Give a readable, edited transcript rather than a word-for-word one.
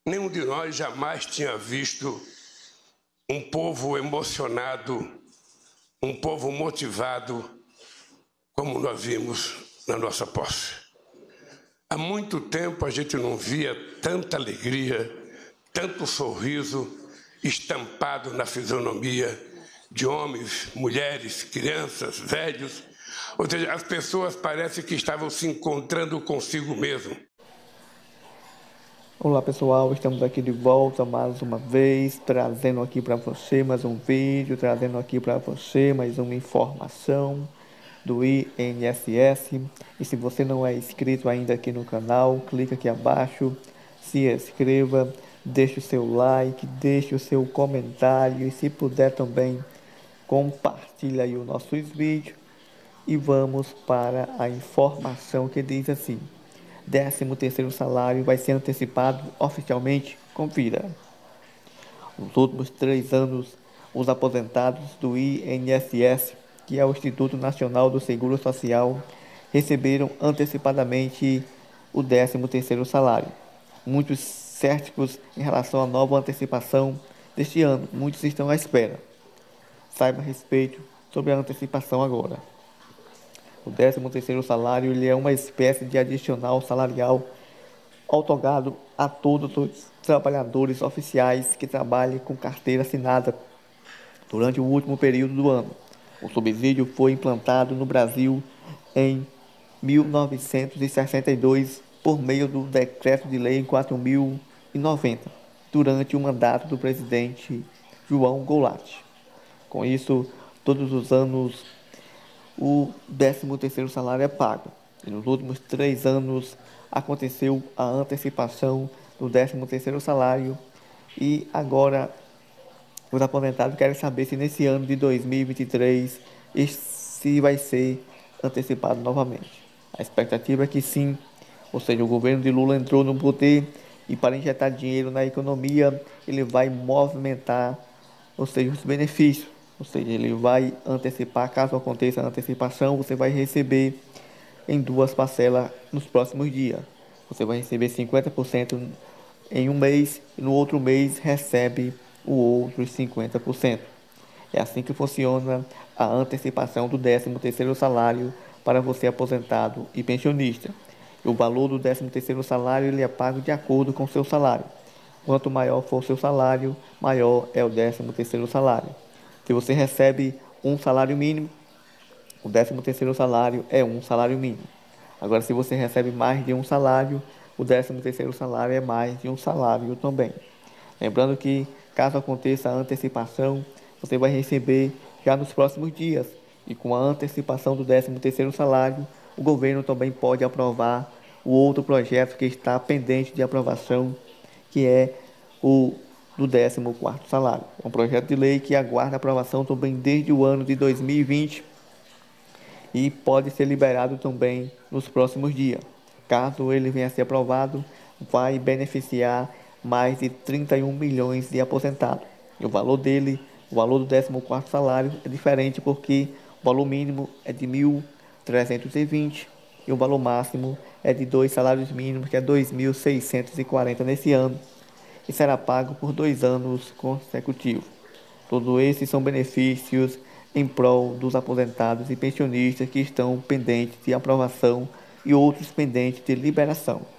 Nenhum de nós jamais tinha visto um povo emocionado, um povo motivado, como nós vimos na nossa posse. Há muito tempo a gente não via tanta alegria, tanto sorriso estampado na fisionomia de homens, mulheres, crianças, velhos. Ou seja, as pessoas parecem que estavam se encontrando consigo mesmo. Olá pessoal, estamos aqui de volta mais uma vez, trazendo aqui para você mais um vídeo, trazendo aqui para você mais uma informação do INSS. E se você não é inscrito ainda aqui no canal, clica aqui abaixo, se inscreva, deixe o seu like, deixe o seu comentário e se puder também compartilhe aí os nossos vídeos. E vamos para a informação que diz assim: 13º salário vai ser antecipado oficialmente. Confira. Nos últimos 3 anos, os aposentados do INSS, que é o Instituto Nacional do Seguro Social, receberam antecipadamente o 13º salário. Muitos céticos em relação à nova antecipação deste ano, muitos estão à espera. Saiba a respeito sobre a antecipação agora. O 13º salário ele é uma espécie de adicional salarial outorgado a todos os trabalhadores oficiais que trabalhem com carteira assinada durante o último período do ano. O subsídio foi implantado no Brasil em 1962 por meio do Decreto de Lei 4090, durante o mandato do presidente João Goulart. Com isso, todos os anos o 13º salário é pago. E nos últimos 3 anos aconteceu a antecipação do 13º salário e agora os aposentados querem saber se nesse ano de 2023 se vai ser antecipado novamente. A expectativa é que sim, ou seja, o governo de Lula entrou no poder e para injetar dinheiro na economia ele vai movimentar, ou seja, os benefícios. Ou seja, ele vai antecipar, caso aconteça a antecipação, você vai receber em 2 parcelas nos próximos dias. Você vai receber 50% em um mês e no outro mês recebe o outro 50%. É assim que funciona a antecipação do 13º salário para você aposentado e pensionista. O valor do 13º salário ele é pago de acordo com o seu salário. Quanto maior for o seu salário, maior é o 13º salário. Se você recebe um salário mínimo, o 13º salário é um salário mínimo. Agora, se você recebe mais de um salário, o 13º salário é mais de um salário também. Lembrando que, caso aconteça a antecipação, você vai receber já nos próximos dias. E com a antecipação do 13º salário, o governo também pode aprovar o outro projeto que está pendente de aprovação, que é o do 14º salário. É um projeto de lei que aguarda aprovação também desde o ano de 2020 e pode ser liberado também nos próximos dias. Caso ele venha a ser aprovado, vai beneficiar mais de 31 milhões de aposentados. E o valor dele, o valor do 14º salário é diferente porque o valor mínimo é de 1.320 e o valor máximo é de 2 salários mínimos, que é 2.640 nesse ano, e será pago por 2 anos consecutivos. Todos esses são benefícios em prol dos aposentados e pensionistas que estão pendentes de aprovação e outros pendentes de liberação.